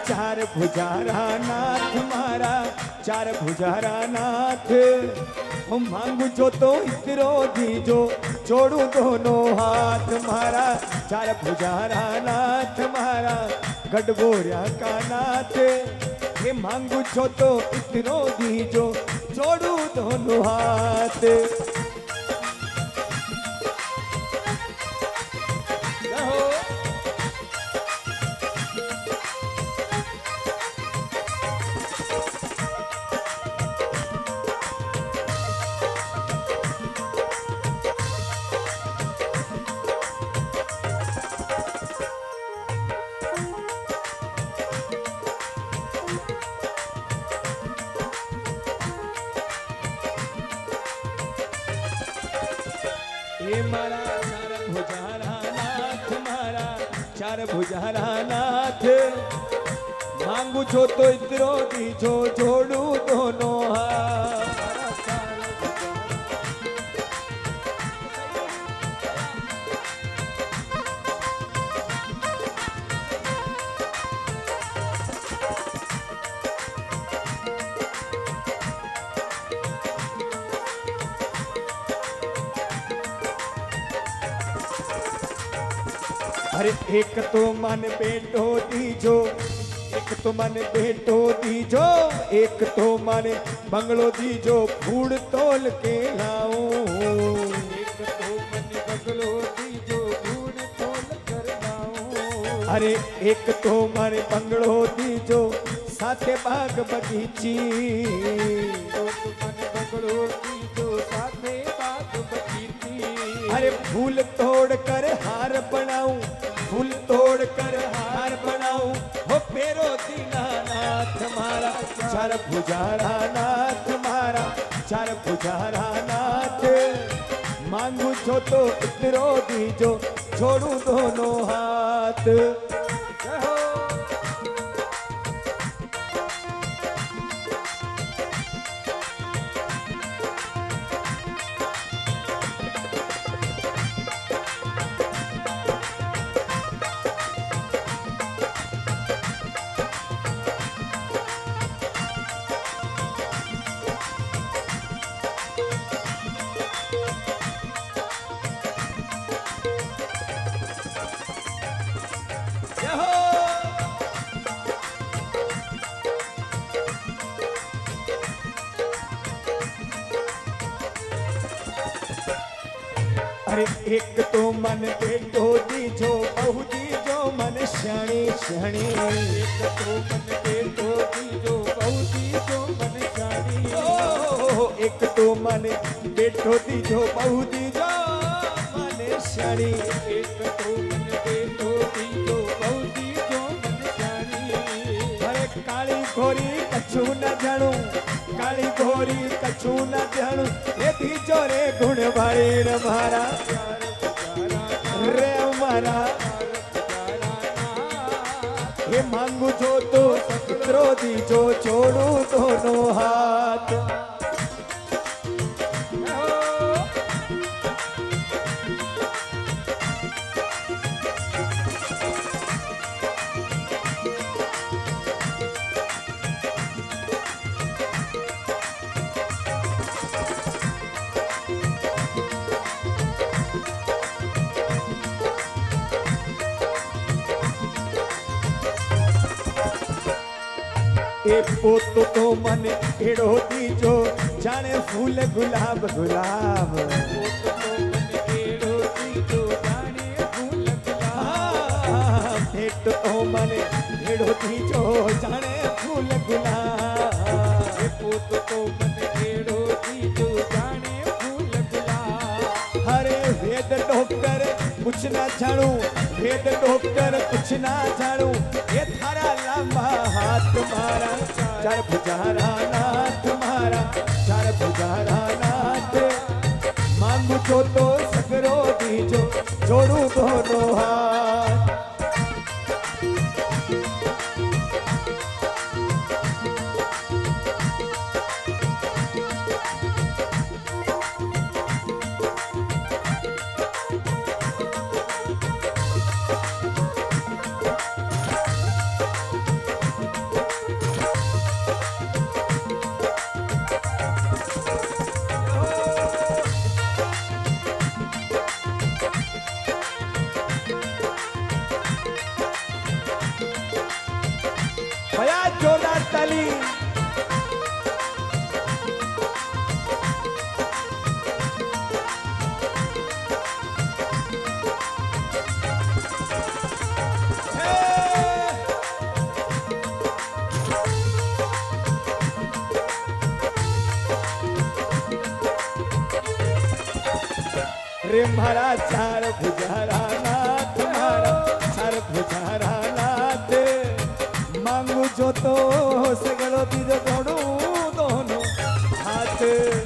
चार भुजारा नाथ मारा चार भुजारा नाथ हम मांगू जो तो इतरो दीजो जोड़ू दोनों हाथ मारा चार भुजारा नाथ मारा गढ़बोरिया का नाथ ये मांगू जो तो इतरो दीजो जोड़ू दोनों हाथ। मारा चार भुजारा नाथ मारा चार भुजारा नाथ मांगू छो तो इतरो दीजो जोड़ू दोनों हाथ। अरे एक तो मन बेटो दीजो एक तो मन बेटो दीजो एक तो मन बंगलो दीजो फूड तोल के लाऊं एक तो मन बंगलो दीजो फूड तोल कर लाऊं। अरे एक तो मन बंगलो दीजो साथे बाग बगीची मन बंगलो दीजो साथे बाग बगीची। अरे फूल तोड़ कर हार बनाऊं फूल तोड़ कर हार बनाऊं हो फेरो दीनानाथ मारा चार भुजारा नाथ मारा चार भुजारा नाथ मांगू छो तो इतरो दीजो छोड़ू दोनों हाथ। अरे एक तो मन बेटो दीजो बहु दीजो मन श्याणी श्याणी एक तो मन बेटो दीजो बहु दीजो मन श्याणी एक तो मन बेटो दीजो बहु दीजो मन श्याणी एक तो मन बेटो दीजो बहु दीजो मन श्याणी। अरे काली घोरी कछु न जाणू काली घोरी कछु न जाणू ये दीजो रे गुण वाली रे मारा रे मारा ये मांगू जो तो इतरो दीजो छोड़ू दोनों हाथ। ए पोतो तो मन एड़ो दीजो जाने फूल गुलाब गुलाब पोतो तो मन एड़ो दीजो जाने फूल गुलाब भेट तो मन एड़ो दीजो जाने फूल गुलाब पोतो तो मन एड़ो दीजो जाने फूल गुलाब। हरे वेद डॉक्टर कुछ ना जाणू वेद डॉक्टर कुछ ना जाणू ये थारा लंबा हाथ मारा चार भुजारा नाथ मारा चार भुजारा नाथ मांगू छो तो सगरो दीजो जोड़ू दोनों हाथ। रे मारा चार भुजारा नाथ, मारा चार भुजारा नाथ। मांगू जो तो सगड़ो दीजो जोड़ू दोनों हाथ।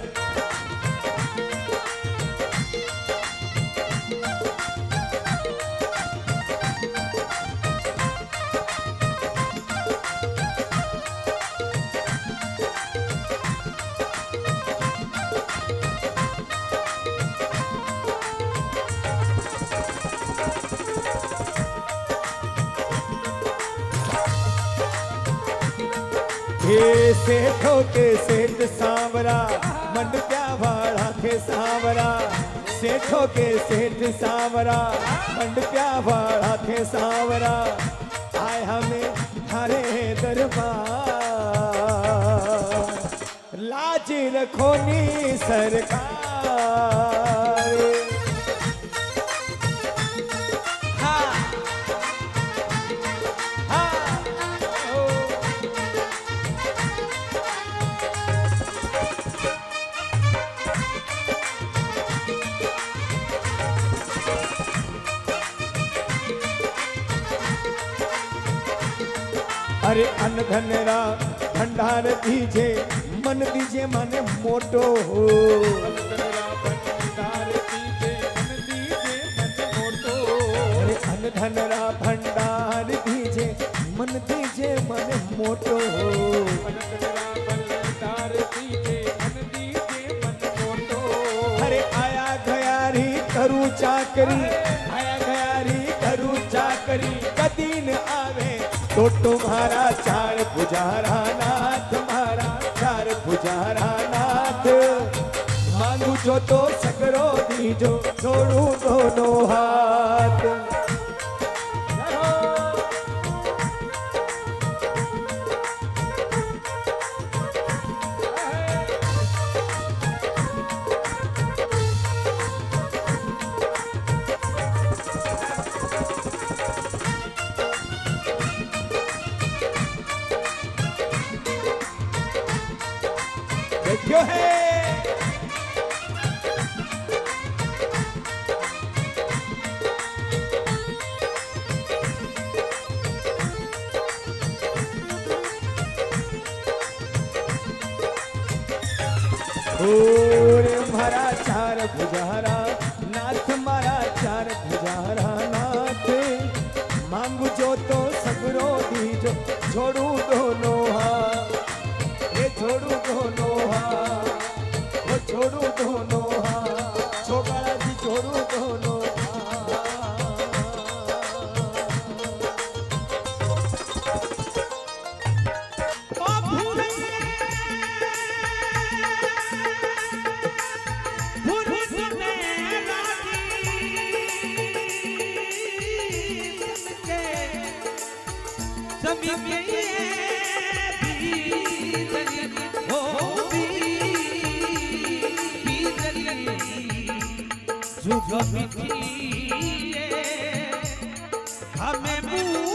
हे सेठो के सेठ सांवरा मंडप्या वाला के सांवरा। सेठो के सेठ सांवरा मंडप्या वाला के सांवरा। आए हमें हरे दरबार, लाज रखो नी सरकार। अरे अन्न धनरा भंडार दीजे, मन दीजे माने मोटो हो। अरे अन्न धनरा भंडार दीजे, मन दीजे माने मोटो हो। अरे आया गया री करू चाकरी, आया गया री करू चाकरी, कदी न आवे तो तुम्हारा चार पुजारा नाथ, तुम्हारा चार पुजारा नाथ। मांगू जो तो सकरो दीजो, छोड़ू दोनों हाथ। देखियो है ओरे मारा चार भुजारा नाथ, मारा चार भुजारा नाथ। मांगू जो तो सगरो दीजो, छोड़ू दोनों हाथ। ये छोड़ू दोनों हाथ, वो छोड़ू दोनों हाथ। छोकरा जी छोड़ू दोनों जो मिठी हमें